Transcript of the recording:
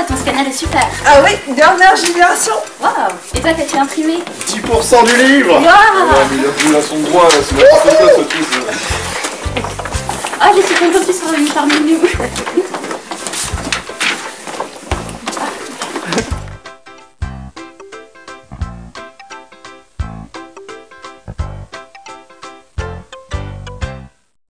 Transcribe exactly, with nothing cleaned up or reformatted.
ton scanner est super. Ah oui, dernière génération. Waouh. Et toi, qu'as-tu imprimé? dix pour cent du livre. Waouh. Ouais, mais il a plus à son droit, là, c'est n'importe quoi, ce truc. Ah, je suis contente qu'ils soient revenus parmi nous.